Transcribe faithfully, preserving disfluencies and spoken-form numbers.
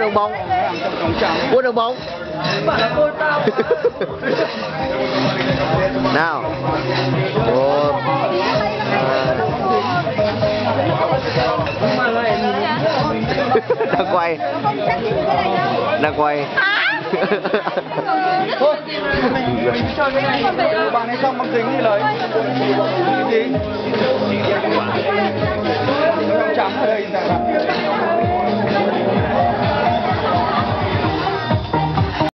đường bông. Cua đường bông. Nào. Một. Đang quay. Đang quay. Thôi, mình chơi cái này, bạn ấy xong bằng kính thì lấy cái gì? Nó trắng ở đây.